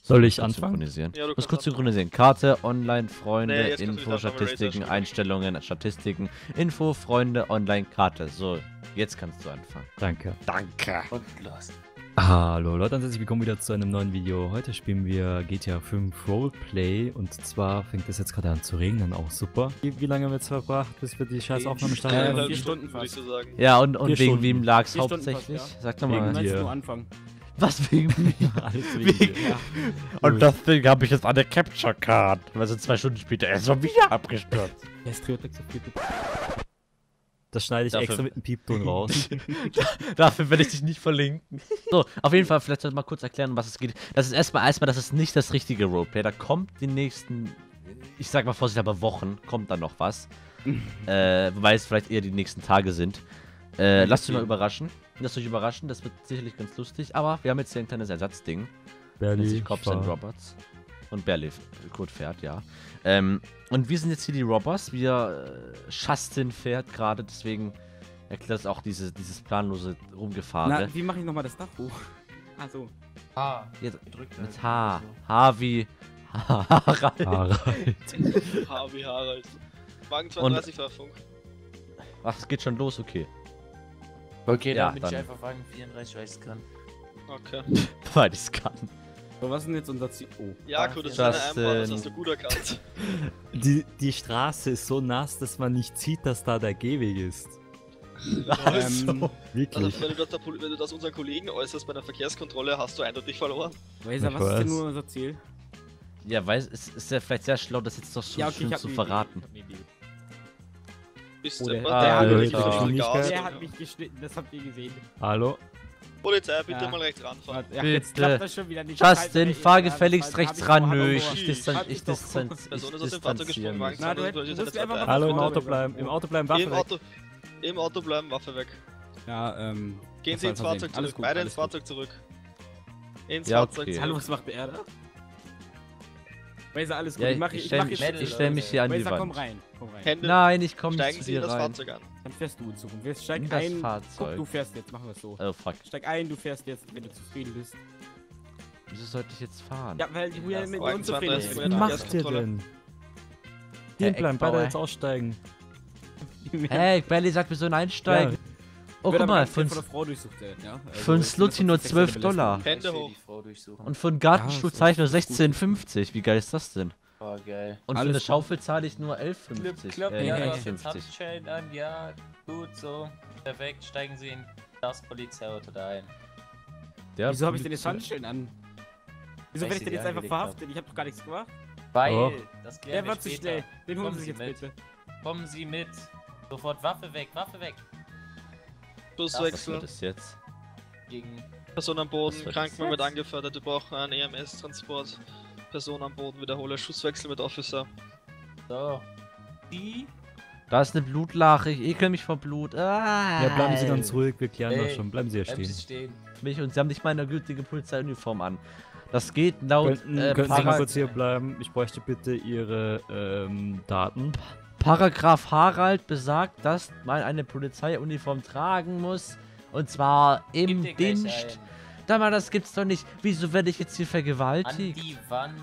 Soll ich anfangen? Synchronisieren. Ja, du Muss kannst kurz anfangen. synchronisieren. Karte, Online, Freunde, Nee, jetzt kannst du Info, wieder anfangen, Statistiken, Razer Einstellungen, Statistiken, Info, Freunde, Online, Karte. So, jetzt kannst du anfangen. Danke. Danke. Und los. Hallo Leute und herzlich willkommen wieder zu einem neuen Video. Heute spielen wir GTA 5 Roleplay und zwar fängt es jetzt gerade an zu regnen, auch super. Wie lange haben wir jetzt verbracht, bis wir die scheiß Aufnahme starten? 4 4 Stunden Stunden würde ich fast. so sagen. Ja, und 4 wegen Stunden. wem lag es 4 Stunden hauptsächlich? fast, Sag doch Wegen mal. dir. Meinst du Anfang? Was wegen mir? Alles wegen dir. Ja. Und deswegen habe ich jetzt eine Capture Card. Weil so 2 Stunden später er ist schon wieder abgestürzt. Das schneide ich Dafür- extra mit einem Piepton raus. Dafür werde ich dich nicht verlinken. So, auf jeden Fall, vielleicht mal kurz erklären, um was es geht. Das ist erstmal, das ist nicht das richtige Roleplay. Da kommt die nächsten, ich sag mal vorsichtshalber Wochen, kommt da noch was. Wobei es vielleicht eher die nächsten Tage sind. Lasst euch mal überraschen. Lasst euch überraschen, das wird sicherlich ganz lustig. Aber wir haben jetzt hier ein kleines Ersatzding. Nennt sich Cops and Robots. Und Barley Kurt fährt, ja. Und wir sind jetzt hier die Robbers. Justin fährt gerade, deswegen erklärt es auch dieses planlose Rumgefahren. Na, wie mache ich nochmal das Dach hoch? Ah, so. Ah, Jetzt drückt mit H. H wie Harald. H wie Harald. Wagen 32 Verfunk. Ach, es geht schon los, okay. okay, Ja, dann bin ich dann. einfach Wagen 34, weil ich es kann. Okay. Weil ich es kann. So, was ist denn jetzt unser Ziel? Oh. Ja, gut, das ist eine Justin. Einbahn, das hast du gut erkannt. Die Straße ist so nass, dass man nicht sieht, dass da der Gehweg ist. Also, Wirklich. wenn du das unseren Kollegen äußerst bei einer Verkehrskontrolle, hast du eindeutig verloren. Weiser, Ich was ist denn weiß. nur unser Ziel? Ja, weil es ist ja vielleicht sehr schlau, das jetzt doch so schön ich hab zu eine verraten. Idee, ich hab eine Idee. Bist Oh, du der- deppert? der hat Der mich hat geschnitten. Gas. Der hat mich geschnitten, das habt ihr gesehen. Hallo? Polizei, bitte Ja. mal rechts ranfahren. Ja, Bitte. jetzt klappt das schon wieder nicht. Justin, fahr gefälligst Hab rechts ich ran. doch- hab Nö, ich doch- ich Person distanziere ist aus dem Fahrzeug gesprungen, Wagen mich. Na, du 32, musst einfach das Hallo, im Waffe Auto weg. bleiben. Im Auto bleiben, Waffe weg. Im Auto bleiben, Waffe weg. Ja, Gehen das Sie war ins Versehen. Fahrzeug Alles zurück. gut, Beide alles ins Fahrzeug zurück. Ins Ja, Fahrzeug okay. zurück. Hallo, was macht der da? Weiser, alles gut. Ja, ich mach ich jetzt. stell mich hier an die Weiser, komm Wand. rein. Komm rein. Hände, Nein, ich komme nicht steigen zu Sie in dir das rein. Fahrzeug an. Dann fährst du in Zukunft. Jetzt In steig das ein. Guck, Fahrzeug. du fährst jetzt. Machen wir es so. Oh, fuck. Steig ein, du fährst jetzt, wenn du zufrieden bist. Wieso sollte ich jetzt fahren? Ja, weil du ja mit Wagen unzufrieden 32 bist. mit Was der macht ihr Verkehrskontrolle. denn? Herr Stehen bleiben, beide Eckbauer. jetzt aussteigen. Hey, Belly sagt, wir sollen einsteigen. Oh, guck mal, von von der Frau durchsucht werden, ja? für ein Slutti nur 12 $. Hände Ich will hoch. die Frau durchsuchen. Und für einen Gartenstuhlzeich nur das ist gut. 16,50. Wie geil ist das denn? Oh, geil. Und für Alles eine gut. Schaufel zahle ich nur 11,50. Klopp, ja, du hast jetzt 11,50. Handschellen an, ja, gut, so. Perfekt, steigen Sie in das Polizeiauto da ein. Der Wieso habe ich denn jetzt Polizei- Handschellen an? Wieso Weil werde ich ich denn sie jetzt einfach angelegt verhaftet? Ich habe doch gar nichts gemacht. Weil, Oh. das Der klären wir war zu später. schnell. Den holen Kommen Sie sich Sie jetzt mit. bitte. Kommen Sie mit. Sofort Waffe weg, Waffe weg. Was Schusswechsel. wird das jetzt? Gegen Person am Was Boden, wird das Krankenwagen wird jetzt? angefördert, wir brauchen einen EMS-Transport. Person am Boden, wiederhole Schusswechsel mit Officer. so. Die. Da ist eine Blutlache, ich ekel mich vor Blut. Ah, Ja, bleiben Sie ganz ruhig, wir klären das Ey, schon. Bleiben Sie hier Bleiben stehen. Sie stehen. mich und sie haben nicht mal eine gültige Polizeiuniform an. Das geht laut Könnten Sie mal Para kurz hier bleiben? Ich bräuchte bitte Ihre Daten. Paragraph Harald besagt, dass man eine Polizeiuniform tragen muss. Und zwar Gib im dir gleich Dienst. ein. Da mal, das gibt's doch nicht. Wieso werde ich jetzt hier An vergewaltigt? die Wand.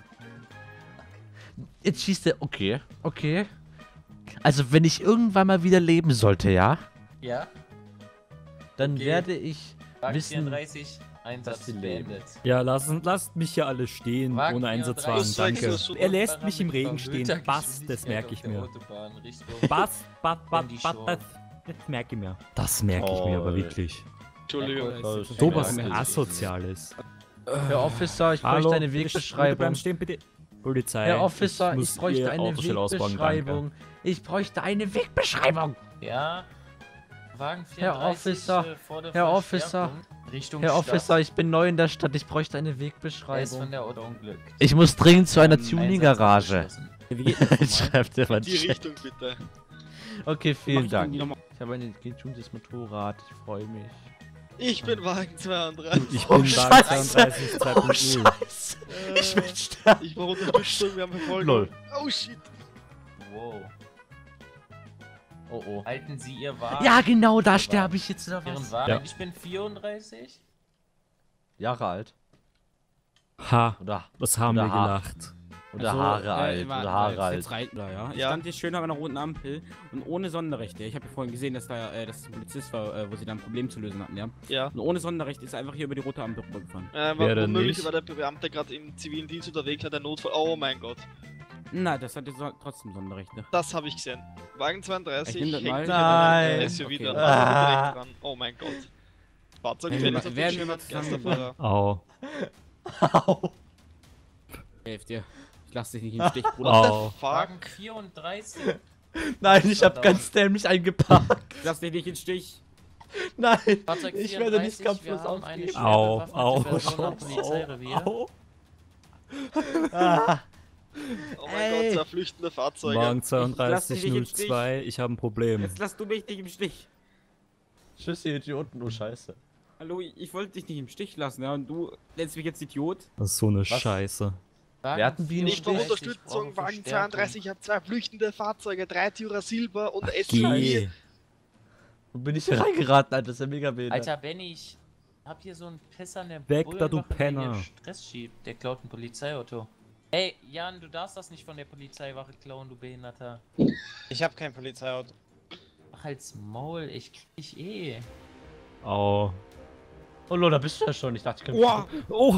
Jetzt schießt er. Okay, okay. Also, wenn ich irgendwann mal wieder leben sollte, ja? Ja. Dann Okay. werde ich Wagen wissen, 34. Einsatz sie leben. beendet. Ja, lasst mich hier alle stehen, Wagen ohne 34. Einsatzwagen, danke. Schusswechsel. Er lässt mich im Regen stehen. Bass, das merke ich mir. Bass, das merke ich mir. Das merke ich mir aber Toll. wirklich. Entschuldigung. Sowas Ja, Asoziales. Herr Officer, ich Hallo, bräuchte eine bitte Wegbeschreibung. bleiben stehen, bitte. Polizei. Herr Officer, ich muss bräuchte Ihr eine Auto schnell ausbauen, danke. Wegbeschreibung. Ich bräuchte eine Wegbeschreibung. Ja. Wagen 34 Herr Officer, vor der Herr Officer, Verstärkung Richtung Herr Stadt. Officer, ich bin neu in der Stadt. Ich bräuchte eine Er ist von Wegbeschreibung. der Auto unglückt. Ich muss dringend zu einer Einsatz Tuning-Garage. abgeschlossen. Wie geht das nochmal? Schreibt der Mann. Die Richtung bitte. Okay, vielen Dank. Die nochmal- Ich habe ein getuntes Motorrad. Ich freue mich. Ich bin Wagen 32. Ich Oh, bin Scheiße. Wagen 32 Oh, 2.0. Scheiße. Ich will sterben. Ich war Unterstützung, wir haben Verfolgung. Lol. Oh shit. Wow. Oh, oh. Halten Sie Ihr Wagen. Ja, genau, da Ihren sterbe ich jetzt oder Ihren was? Wagen. Ja. Ich bin 34. Jahre alt. Ha, Oder, was haben Oder wir Haar. gelacht? oder Also, Haare alt. warte, Oder Haare alt. jetzt rein, ja. Ich Ja. stand hier schön an einer roten Ampel und ohne Sonderrechte. Ich habe ja vorhin gesehen, dass da dass es ein Polizist war, wo sie da ein Problem zu lösen hatten, ja. Ja. Und ohne Sonderrecht ist er einfach hier über die rote Ampel rübergefahren. Wer denn Womöglich nicht? war der Beamte gerade im zivilen Dienst unterwegs, hat der Notfall. Oh mein Gott. Na, das hatte trotzdem Sonderrechte. Das habe ich gesehen. Wagen Ich 32 nehm das hängt mal. sich an einem Nein. SUV Okay. dran. Ah. Direkt dran. Oh mein Gott. Fahrzeug Hey, fällt auf werden den wir mal Schirm, zusammen- Geisterfahrer. Au. Au. Hilf dir. Ich lass dich nicht im Stich, Bruder. Au. Fuck. Wagen 34. Nein, ich hab ganz dämlich eingeparkt. Ich lass dich nicht im Stich. Nein, Fahrzeug ich werde nicht 34, kampflos wir haben eine aufgeben. schwer Au, bewaffnete au, Person am Polizeirevier. au. Ah, Oh mein Ey. Gott, zwei flüchtende Fahrzeuge. Morgen lass dich nicht im 3202, ich habe ein Problem. Jetzt lass du mich nicht im Stich. tschüss, ihr Idioten, du Scheiße. Hallo, ich wollte dich nicht im Stich lassen, ja, und du nennst mich jetzt Idiot. Das ist so eine Scheiße. Wagen Wir hatten Bienen- Ich brauche 34, Unterstützung, brauchen Wagen Verstärkung. 32, ich habe zwei flüchtende Fahrzeuge, 3 Türer Silber und SUV. Geh. Wo bin ich hier reingeraten, Alter? Das ist ja mega behindert. Alter, Benny, ich hab hier so einen Pisser in der Weg da, du Bullenwache, der Penner. hier Stress schiebt. Der klaut ein Polizeiauto. Ey, Jan, du darfst das nicht von der Polizeiwache klauen, du Behinderter. Ich habe kein Polizeiauto. Ach, halt's Maul, ich krieg dich eh. Au. Oh Lord, da bist du ja schon. Ich dachte, ich könnte. Wow. Oh.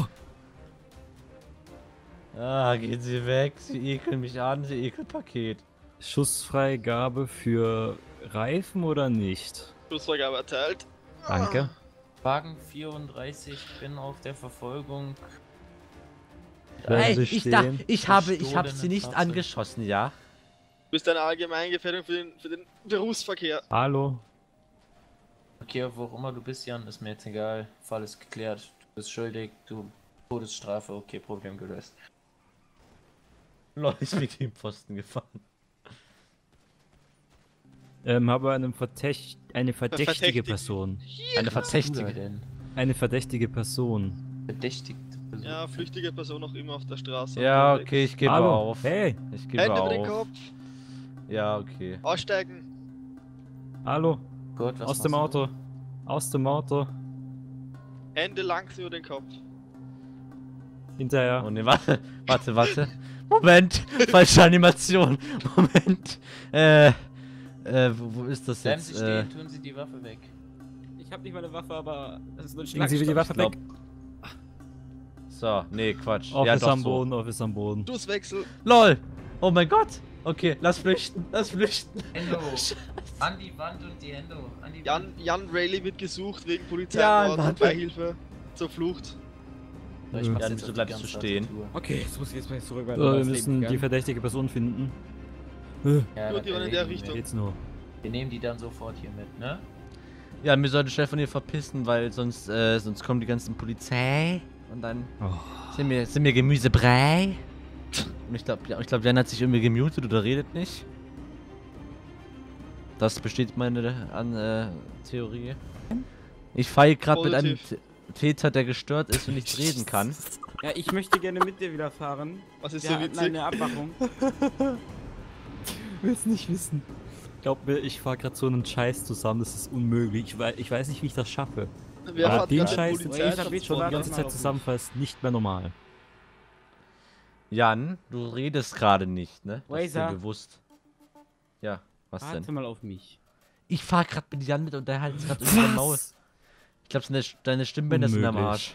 Ah, gehen Sie weg. Sie ekeln mich an, Sie Ekelpaket. Schussfreigabe für Reifen oder nicht? Schlussfreigabe erteilt. Danke. Wagen 34, bin auf der Verfolgung. Bleiben Ey, Sie ich stehen. ich habe Gestohlenen sie nicht Fahrzeug. angeschossen, ja? Du bist eine Allgemeingefährdung für den Berufsverkehr. Hallo? Okay, wo auch immer du bist, Jan, ist mir jetzt egal. Fall ist geklärt. Du bist schuldig, du Todesstrafe, okay, Problem gelöst. Lol, ich bin gegen den Pfosten gefahren. Habe eine verdächtige Verdächtig. Person. Eine Was Verdächtige. denn? Eine verdächtige Person. Verdächtigte Person. Ja, flüchtige Person noch immer auf der Straße. Ja, unterwegs. okay, ich gebe Hallo? auf. Hey, Ich gebe Hände über den auf. Kopf, Ja, okay. aussteigen. hallo. Gott, was Aus dem machst du? Auto. Aus dem Auto. Hände langs über den Kopf. Hinterher. Oh ne, warte. Moment, falsche Animation. Moment. Wo ist das Bleiben Sie jetzt? stehen, tun Sie die Waffe weg. Ich hab nicht meine Waffe, aber das ist nur ein Legen Sie die Waffe glaub- weg. So, nee, Quatsch. Ja, Office doch am so. Boden, Office am Boden. Stoßwechsel. LOL! Oh mein Gott! Okay, lass flüchten, lass flüchten. Hände hoch. An die Wand und die Hände hoch. An die Wand. Jan Rayleigh wird gesucht wegen Ja, Polizeimord und warte. Beihilfe zur Flucht. So, ich mach's Jan, jetzt wieso auf bleibst die du ganze stehen? Tour. Okay, jetzt muss ich jetzt mal zurück. weil So, wir das Leben müssen die gegangen. verdächtige Person finden. Ja, Gut, dann die waren in der erledigen wir. Richtung. Geht's nur. Wir nehmen die dann sofort hier mit, ne? Ja, wir sollten schnell von hier verpissen, weil sonst kommen die ganzen Polizei und dann Oh. sind wir Gemüsebrei. Und ich glaube, Jan hat sich irgendwie gemutet oder redet nicht. Das bestätigt meine Theorie. Ich fahre gerade mit einem Positiv. Täter, der gestört ist und nicht reden kann. Ja, ich möchte gerne mit dir wieder fahren. Was ist Wir so hatten witzig? eine Abmachung. Will's nicht wissen. Glaub mir, ich fahr gerade so einen Scheiß zusammen, das ist unmöglich. Ich weiß nicht, wie ich das schaffe. Wer Aber hat den gerade Scheiß, den den ich Polizei- schon die Ja. ganze Zeit zusammenfasst, nicht mehr normal. Jan, du redest gerade nicht, ne? Das ist dir Wazer. bewusst. Ja, was Warte denn? mal auf mich. Ich fahr gerade mit Jan mit und der halt gerade in der Maul. Ich glaube, deine Stimmbänder sind am Unmöglich. Arsch.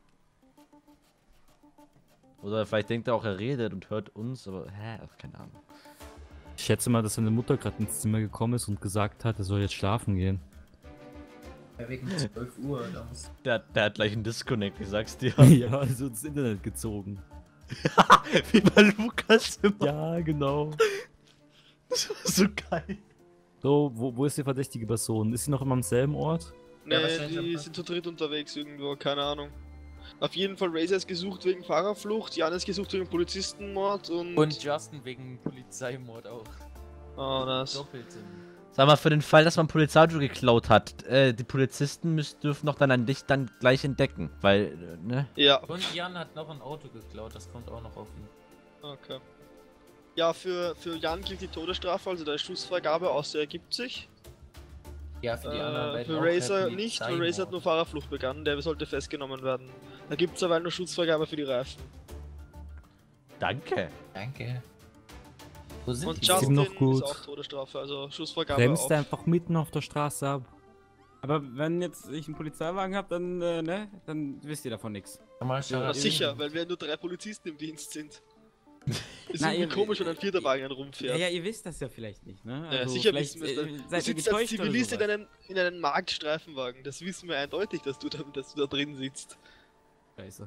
Oder vielleicht denkt er auch, er redet und hört uns, aber ach, keine Ahnung. Ich schätze mal, dass seine Mutter gerade ins Zimmer gekommen ist und gesagt hat, er soll jetzt schlafen gehen. Ja, wegen 12 Uhr, da muss. Der hat gleich einen Disconnect, ich sag's dir. Ja, also ins Internet gezogen. Wie bei Lukas immer. Ja, genau. So geil. So, wo ist die verdächtige Person? Ist sie noch immer am selben Ort? Nee, Ja, wahrscheinlich die am- sind zu dritt unterwegs irgendwo, keine Ahnung. Auf jeden Fall, Razor ist gesucht wegen Fahrerflucht, Jan ist gesucht wegen Polizistenmord Und Justin wegen Polizeimord auch. Oh, das. Doppelt sind. Sag mal, für den Fall, dass man ein Polizeiauto geklaut hat, die Polizisten dürfen noch dann an dich dann gleich entdecken, weil, ne? Ja, Und Jan hat noch ein Auto geklaut, das kommt auch noch auf ihn. okay. Ja, für Jan gilt die Todesstrafe, also der Schussfreigabe aus, der ergibt sich. Ja, für die anderen beiden Für auch, Razor der nicht, weil Polizeimord. Razor hat nur Fahrerflucht begangen, der sollte festgenommen werden. Da gibt es aber nur Schutzfreigabe für die Reifen. Danke. Danke. Wo sind Und die? Justin noch gut. ist auch Todesstrafe, also Schussfreigabe Bremst auf. einfach mitten auf der Straße ab. Aber wenn jetzt ich einen Polizeiwagen habe, dann, ne, dann wisst ihr davon nichts. Mal schauen. Na sicher, weil wir nur 3 Polizisten im Dienst sind. Ist Na, irgendwie ihr- komisch, wenn ein 4. Wagen Ja, rumfährt. ja, ihr wisst das ja vielleicht nicht, ne? Ja, Also sicher vielleicht, wissen wir es. Du seid ihr sitzt als getäuscht oder Zivilist sowas. in einem Marktstreifenwagen. Das wissen wir eindeutig, dass du da drin sitzt. Scheiße.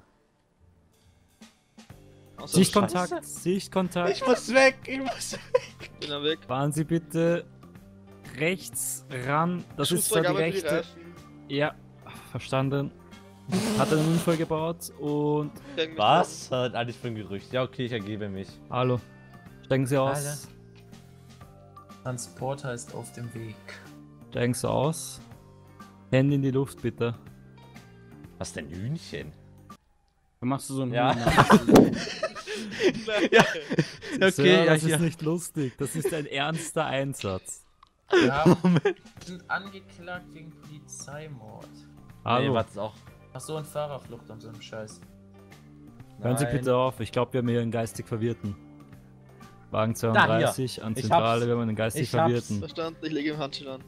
Außer Sichtkontakt, Sichtkontakt. Ich muss weg, ich muss weg. bin er weg. Fahren Sie bitte rechts ran. Das ist zwar die Schutzfreigabe für die rechte. Reifen. Ja, verstanden. Hat einen Unfall gebaut und... Gegen mich Was? Hat alles für ein Gerücht. Ja, okay, ich ergebe mich. Hallo. Steigen Sie aus. Alter. Transporter ist auf dem Weg. Steigen Sie aus. Hände in die Luft, bitte. Was denn Hühnchen? Dann machst du so einen Ja. Huhn- Nein. Ja. Sir, Okay, das ja, ist nicht lustig. Das ist ein ernster Einsatz. Wir sind angeklagt wegen Polizeimord. Hallo. Nee, was auch. Achso, und Fahrerflucht und so ein Scheiß. Hören Sie Nein. bitte auf. Ich glaube, wir haben hier einen geistig Verwirrten. Wagen Da, 32 an Ich Zentrale. hab's. Wir haben einen geistig Ich hab's. Verwirrten. Verstanden, ich lege ihm Handschuh an.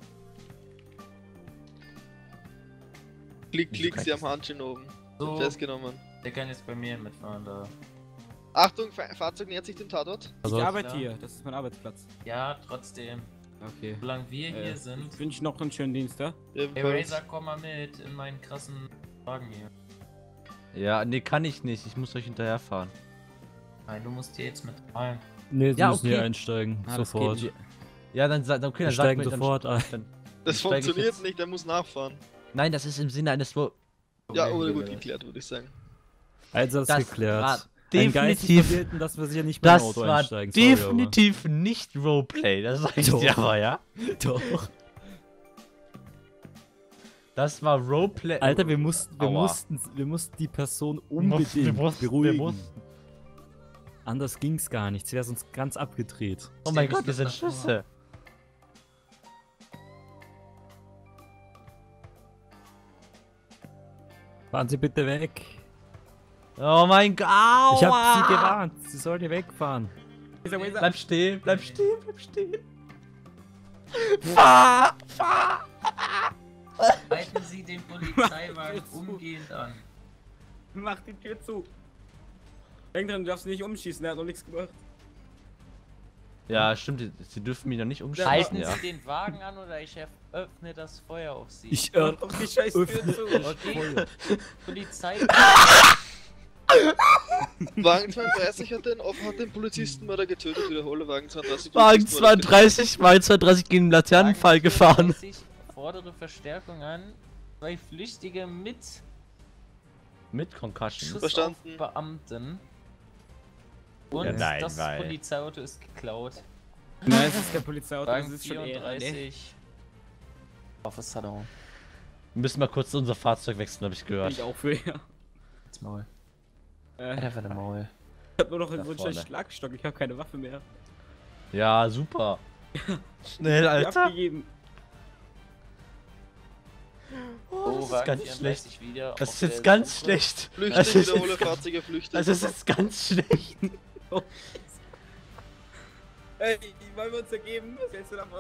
Klick, Wieso klick, kann sie ich am das Handschuh oben. So, Festgenommen. der kann jetzt bei mir mitfahren da. Achtung, Fahrzeug nähert sich dem Tatort. Also, Ich arbeite klar. hier, das ist mein Arbeitsplatz. Ja, trotzdem. Okay. Solange wir hier sind. Ich wünsche noch einen schönen Dienst, ja? Hey Ebenfalls. Razer, komm mal mit in meinen krassen Wagen hier. Ja, nee, kann ich nicht. Ich muss euch hinterherfahren. Nein, du musst hier jetzt mit rein. nee, Sie Ja, müssen hier okay. einsteigen. Ah, das sofort. geht nicht. Ja, dann, okay, Wir dann steigen mir, dann- sofort ein. Das steig ich funktioniert jetzt- nicht, er muss nachfahren. Nein, das ist im Sinne eines Ja, oder gut geklärt, würde ich sagen. Einsatz Das geklärt. war Ein geistig definitiv. Verwirrten, dass wir hier nicht mehr im Das Auto war einsteigen. Sorry, definitiv nicht Roleplay, das sag ich Doch. dir aber, ja? aber- Doch. Das war Roleplay. Alter, wir Aua. mussten die Person wir unbedingt mussten- beruhigen. Anders ging's gar nicht. Sie wäre sonst ganz abgedreht. Oh mein Gott, das sind Schüsse. Fahren Sie bitte weg. Oh mein Gott, aua. Ich habe Sie gewarnt. Sie sollen hier wegfahren. Bleib stehen, bleib stehen, bleib stehen. Fahr! Halten Sie den Polizeiwagen umgehend an. Mach die Tür zu. Denk dran, du darfst ihn nicht umschießen, er hat noch nichts gemacht. Ja, stimmt, sie dürfen mich noch nicht umschalten, Halten ja. Sie den Wagen an oder ich öffne das Feuer auf Sie. Ich Mach doch die scheiß Tür öffne- zu. Okay, Polizei. Wagen 32 hat den Polizistenmörder getötet, wiederhole Wagen 32. Wagen Polizistenmörder 32 gegen den Laternenfall gefahren. 34, Fordere Verstärkung an. 2 Flüchtige mit Mit Concussion. Schuss Verstanden. auf Beamten. Und Ja, nein, das weil- Polizeiauto ist geklaut. Nein, es ist kein Polizeiauto, das Wagen ist schon eher. Ne? 34. Officer down. Wir müssen mal kurz unser Fahrzeug wechseln, habe ich Bin gehört. ich auch für, ja. Ins Maul. Ich Einfach der Maul. hab nur noch Da einen Wunsch vorne. Schlagstock, ich habe keine Waffe mehr. Ja, super. Schnell, Ich Alter. abgegeben. Oh, das ist Wagen ganz 34 schlecht. wieder Das auf ist jetzt der ganz Suche. schlecht. Flüchte, Das ist wiederhole jetzt, Fahrzeuge, Flüchte. das ist jetzt ganz schlecht. Ey, wollen wir uns ergeben? Was hältst du davon?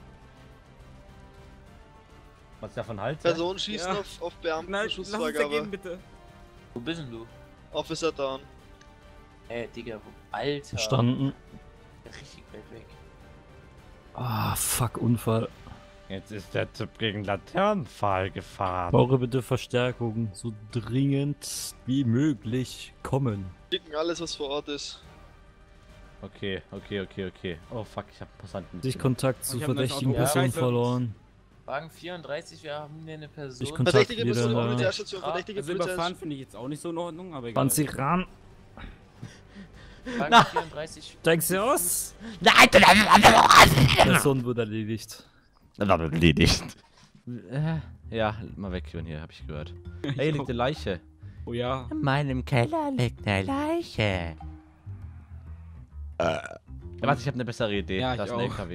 Was ich davon halte? Person schießen Ja. auf Beamten, Nein, lass uns Schussfreigabe. ergeben, bitte. Wo bist denn du? Officer down. Digga, Alter. Verstanden. Richtig weit weg. Ah, fuck, Unfall. Jetzt ist der Typ gegen Laternenpfahl gefahren. Brauche bitte Verstärkung. So dringend wie möglich kommen. Schicken alles, was vor Ort ist. Okay. Oh fuck, ich hab Passanten. Sich Kontakt zu Ich hab ein neues verdächtigen Auto. Personen Ja. verloren. Wagen 34, wir haben hier eine Person. Ich Kontakt Verdächtige wieder Person, da. Polizeistation, verdächtige Also Polizei. überfahren finde ich jetzt auch nicht so in Ordnung, aber egal. Fahren Sie ran. Wagen 34. Steigen Sie aus. Nein! Person wurde erledigt. Erledigt. Ja, mal weg von hier, hab ich gehört. Ey, liegt eine Leiche. Oh ja. In meinem Keller liegt eine Leiche. Warte, ich habe eine bessere Idee. Ja, da ich ist ein auch. LKW.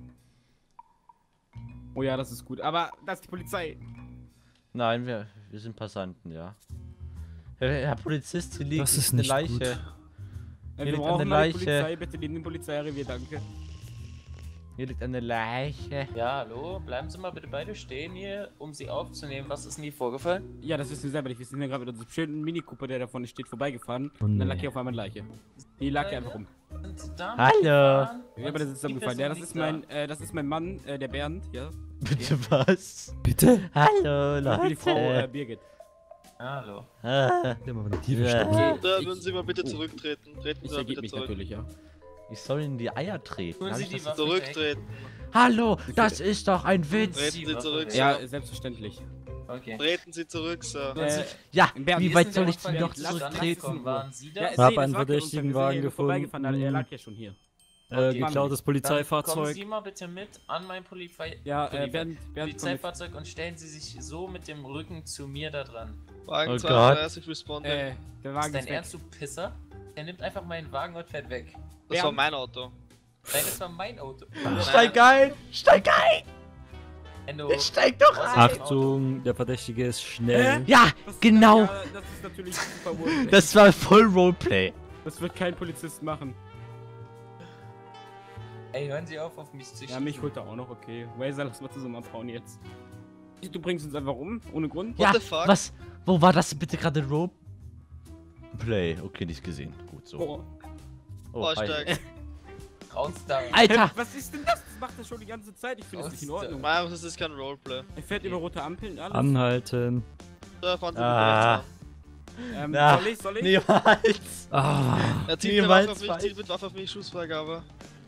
Oh ja, das ist gut. Aber das ist die Polizei. Nein, wir sind Passanten, ja. Herr Polizist, hier liegt Das ist eine nicht Leiche. gut. Hier Wir liegt brauchen eine eine Leiche. Polizei, bitte neben dem Polizeirevier, danke. Hier liegt eine Leiche. Ja, hallo, bleiben Sie mal bitte beide stehen hier, um Sie aufzunehmen. Was ist denn hier vorgefallen? Ja, das wissen wir selber nicht. Wir sind ja gerade mit unserem schönen Mini Cooper, der da vorne steht, vorbeigefahren. Oh, Und dann nee. lag hier auf einmal eine Leiche. Die lag hier einfach rum. Sind Sie da Hallo. mitgefahren? Ja, aber das ist zusammengefallen. Ja, das ist mein Mann, der Bernd, ja. Bitte was? Bitte? Hallo, Das ist die Frau Leute. Birgit. Hallo. Ah, Der mal eine tiefe Ja. Stimme. Da Ich- würden Sie mal bitte zurücktreten. Treten Ich Sie mal ergebe bitte mich zurück. natürlich, ja. ich soll in die Eier treten. Holen Hab Sie ich die das- Waffe Zurücktreten. Hallo, das ist doch ein Witz. Treten Sie zurück, Ja, Sir. selbstverständlich. Okay. Treten Sie zurück, Sir. Ja, Bernd, wie wie weit ist soll denn ich der denn noch Unfall? Lass zurücktreten? anfangen. Waren Sie Ja, das? Hab nee, einen das war verdächtigen kein Unfall. Wagen Wir sind ja vorbeigefahren, gefunden. Er lag ja schon hier. Geklautes Dann kommen Polizeifahrzeug. Sie mal bitte mit an mein Ja, Polizei- Bernd, komm mit. Polizeifahrzeug und stellen Sie sich so mit dem Rücken zu mir da dran. Wagen Oh 32 responding. Der Ist Wagen dein ist weg. Ernst, du Pisser? Der nimmt einfach meinen Wagen und fährt weg. Das war Bernd. mein Auto. Nein, das war mein Auto. Steig ein! Steig ein! Endo, Ich steig doch was ein! ist im Auto? Achtung, der Verdächtige ist schnell. Ja, genau! Ja, das ist natürlich super wohl. Das war voll Roleplay. Das wird kein Polizist machen. Ey, hören Sie auf mich zu Ja, mich holt er auch noch, okay. Wazer, lass mal zusammen abhauen jetzt. Du bringst uns einfach um, ohne Grund? Ja, the fuck? was? Wo war das bitte gerade Roleplay? Okay, nicht gesehen. Gut so. Oh. Oh, hi. Vorsteig. Raus da. Alter! Was ist denn das? Das macht er schon die ganze Zeit. Ich finde das nicht in Ordnung. Meinem das ist kein Roleplay. Er fährt über rote Ampeln, alles. Anhalten. Da fahren Sie Ah. bitte Na, Soll ich? niemals! Ah, rechts. Er zieht eine Niemals Waffe auf mich, falsch. zieht mit Waffe auf mich, Schussfreigabe.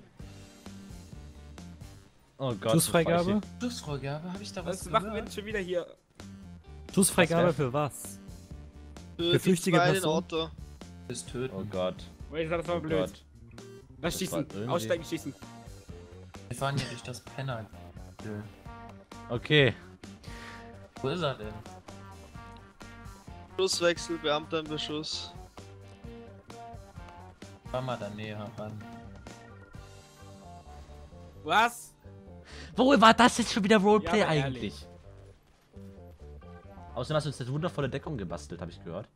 Oh Gott. Schussfreigabe? Schlussfreigabe, habe ich da Was was machen wir gehört? denn schon wieder hier? Schussfreigabe Was für was? Für Für die flüchtige zwei in Person? Auto. Bis töten. Oh Gott. Wazer, das war Oh blöd. Gott. Lass Das schießen. war irgendwie- Aussteigen, schießen. Wir fahren hier durch das Penner. Okay. Wo ist er denn? Schusswechsel, Beamter im Beschuss. Fahr mal da näher ran. Was? Wo war das jetzt schon wieder Roleplay Ja, aber eigentlich? Außerdem hast du uns eine wundervolle Deckung gebastelt, habe ich gehört.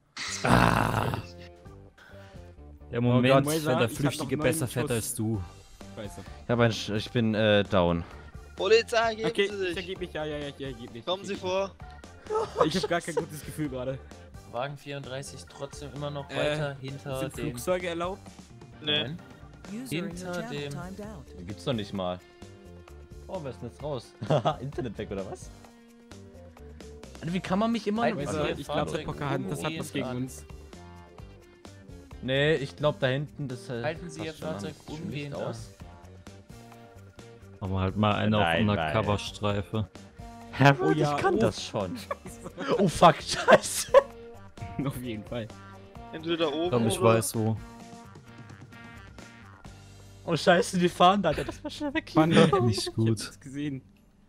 Der Moment, Gott, wenn Wazer, der ich hab Flüchtige noch besser 9 fährt Schuss. als du. Scheiße. Ich bin down. Polizei, geben Okay, Sie ich sich. ergebe mich, ja, ich ergebe mich. Kommen Sie vor. Ich habe gar kein gutes Gefühl gerade. Wagen 34 trotzdem immer noch weiter hinter Sind dem. Flugzeuge erlaubt? Nee. Nein. User in your Hinter channel dem- timed out. Den gibt's doch nicht mal. Oh, wer ist denn jetzt raus? Internet weg oder was? Alter, wie kann man mich immer Ein noch... Wazer, Also, ich glaube, der Fahrzeug Pocahontas das hat umgehend was gegen an. uns. Nee, ich glaube da hinten, das Halten Sie Ihr passt schon Fahrzeug an. Sieht schon umgehend nicht aus. Machen wir halt mal eine auf Nein, nein. Undercover-Streife. Harold, Oh ja, ich kann oh. das schon. Oh fuck, scheiße. Auf jeden Fall. Entweder da oben Komm, ich oder... weiß wo. Oh scheiße, die fahren da. Das war schnell weg. Mann, Nicht Ich hab gut. das gesehen.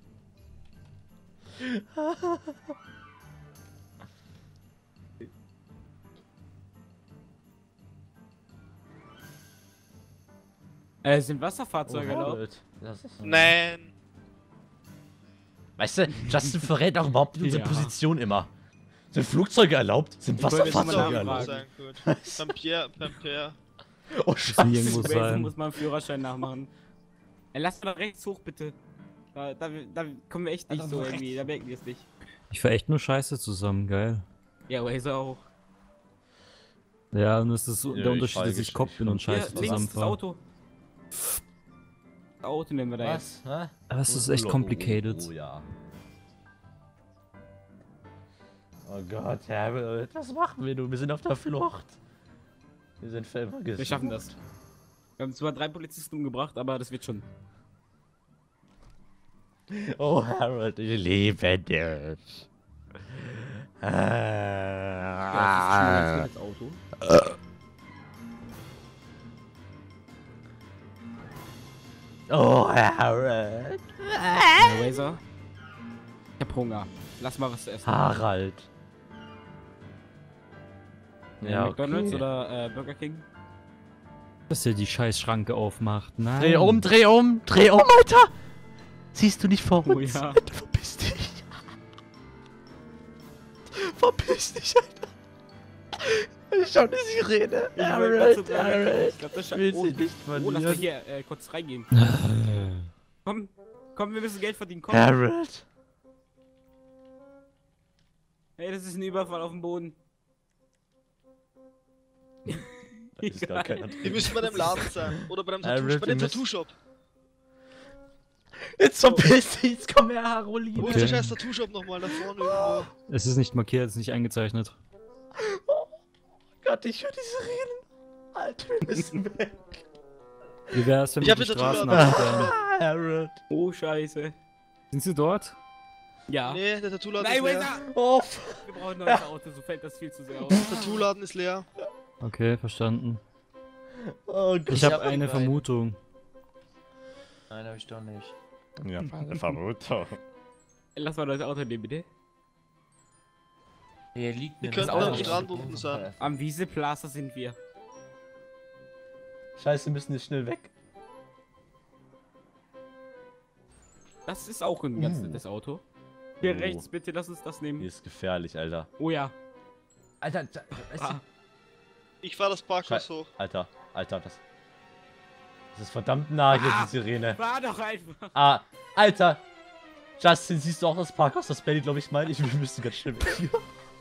Sind Wasserfahrzeuge erlaubt? Harold. Das ist... Nein. Weißt du, Justin verrät auch überhaupt nicht unsere Ja. Position immer. Sind Flugzeuge erlaubt? Sind Ich wollte jetzt mal Wasserfahrzeuge nachfragen. erlaubt? Sein, gut. Pampierre. Oh Müssen scheiße. irgendwo Wazer sein. muss mal einen Führerschein nachmachen. Lass mal da rechts hoch, bitte. Da kommen wir echt nicht Also so rechts. irgendwie, da merken wir es nicht. Ich fahr echt nur Scheiße zusammen, geil. Ja, Wazer auch. Ja, und es ist so Ja, der ich Unterschied, fahr dass ich Kopf bin und Hier, Scheiße links das zusammenfahre. Auto. Das Auto nehmen wir da jetzt. Was? Hä? Aber es ist echt complicated. Oh ja. Oh Gott, Harold, was machen wir nun? Wir sind auf der Flucht. Wir sind vergessen. Wir schaffen das. Wir haben zwar 3 Polizisten umgebracht, aber das wird schon. Oh Harold, ich liebe dich. Ja, das ist schon mal ein ganz gutes Auto. Oh Harold. Ja, Wazer. Ich hab Hunger. Lass mal was zu essen. Harald. McDonalds okay. oder Burger King? Dass er die Scheißschranke aufmacht. Nein. Dreh um, dreh um, dreh um, Alter! Siehst du nicht vor Oh uns? ja. Alter, verpiss dich! Verpiss dich, Alter! Ich schau die Sirene. Ich wollte grad so Harold. Ich glaub, das Will oh, sie nicht oh, lass mal verlieren. hier kurz reingehen. Komm, komm, wir müssen Geld verdienen. Komm. Harold. Hey, das ist ein Überfall auf dem Boden. Da ist gar keiner Die drin. müssen bei dem Laden sein. Oder bei dem Harold, bei dem wir müssen- Tattoo-Shop. Jetzt verpiss dich, jetzt komm her, Haroline. Wo ist der scheiß Tattoo-Shop nochmal? Da vorne irgendwo. Es ist nicht markiert, es ist nicht eingezeichnet. Gott, ich höre die Sirenen. Alter, wir müssen weg. Wie wär's, wenn Ich wir hab die wieder Straßen Tattoo-Laden. absperren? Harold. Oh, scheiße. Sind sie dort? Ja. Nee, der Tattoo-Laden Nein, ist wo ist leer. er? Oh, Wir brauchen ein neues Auto, so fällt das viel zu sehr aus. Der Tattoo-Laden ist leer. Okay, verstanden. oh Gott. Ich habe hab eine einen. Vermutung. Nein, hab ich doch nicht. Ja, eine Vermutung. Lass mal das Auto nehmen, bitte. Hier liegt Die ein könnten Auto. am Strand unten sein. Am Wieseplaza sind wir. Scheiße, wir müssen jetzt schnell weg. Das ist auch ein ganz nettes Auto. Hier Oh. rechts, bitte, lass uns das nehmen. Hier ist gefährlich, Alter. Oh ja. Alter, Ah, Ich fahr das Parkhaus hoch. Alter, das ist verdammt nah hier, die Sirene. fahr doch einfach. Ah, Alter. Justin, siehst du auch das Parkhaus, das Benny, glaube ich, meint? Wir müssen ganz schnell weg hier.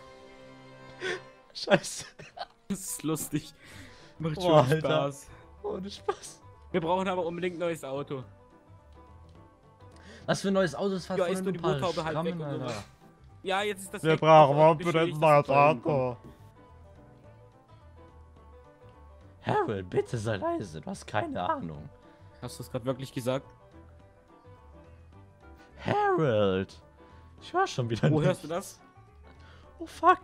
Scheiße. Das ist lustig. Macht Boah, schon Alter. Spaß. Ohne Spaß. Wir brauchen aber unbedingt ein neues Auto. Was für ein neues Auto ist Ja, ist nur die Motorhaube halb weg und sowas. Ja, jetzt ist das Wir weg. brauchen Das unbedingt ein beschädigt neues das Auto. Harold, bitte sei leise, du hast keine Ahnung. Hast du es gerade wirklich gesagt? Harold! Ich höre schon wieder Wo nicht. hörst du das? Oh fuck!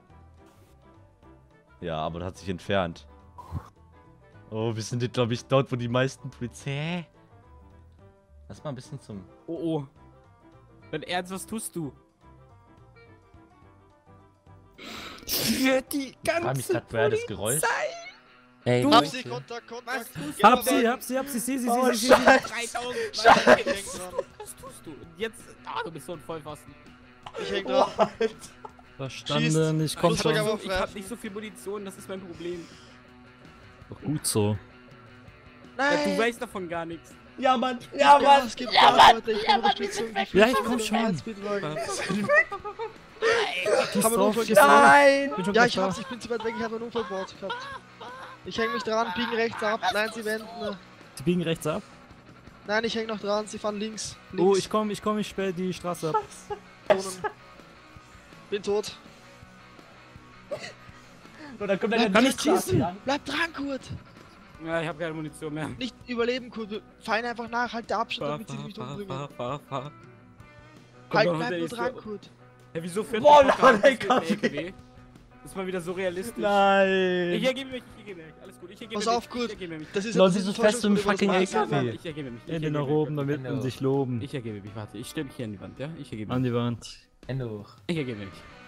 Ja, aber das hat sich entfernt. Oh, wir sind jetzt, glaube ich, dort, wo die meisten Polizei... Lass mal ein bisschen zum... Oh oh. Dein Ernst, was tust du? Für die War mich gerade wer das Geräusch? Ey, Du- Hab sie, Kontakt. Was tust Geh mal Hab weg. sie, sie, Oh, sie. Scheiße! 3000 Ich häng dran. Was tust du? Und jetzt... Ah, du bist so ein Vollpfosten. Ich häng Oh, dran. Alter. Verstanden, ich komm Schießt. schon. Schlussfolgerung. Ich aber hab fressen. nicht so viel Munition, das ist mein Problem. Doch gut so. Ja, Nein! du weißt davon gar nichts. Ja, Mann! Ja, Mann! es gibt Gas, Leute, ich kann Unterstützung. Ja, ich komm schon. Ein Speedwagen. Schieß Haben wir drauf, Unfall schieß gesehen? drauf. Nein! Bin schon Ja, gleich ich da. hab's, ich bin zu weit weg, ich habe einen Unfallboard gehabt. Ich häng mich dran, biegen rechts ab. Nein, sie wenden. Sie biegen rechts ab. Nein, ich häng noch dran, sie fahren links. Oh, Links. ich komm, ich sperre die Straße ab. Bin tot. Und dann kommt Ja, eine kann ich Straße schießen? an. Bleib dran, Kurt. Ja, ich hab keine Munition mehr. Nicht überleben, Kurt. Wir fallen einfach nach, halt der Abstand, Fahr, damit sie nicht fahr, umbringen. fahr. Halt, doch, bleib der nur ist dran, so- Kurt. Hey, wieso fährt Boah, der Podcast nein, mit dem LKW? Das ist mal wieder so realistisch. Nein! Ich ergebe mich, alles gut, ich ergebe Pass mich. auf, Kurt. Ich ergebe mich. Das ist Leute, jetzt so fest im fucking LKW. Ich ergebe mich. Hände nach oben, damit man sich loben. Ich ergebe mich, warte, ich stelle mich hier an die Wand, ja? Ich ergebe An mich. die Wand. Hände hoch. Ich ergebe mich.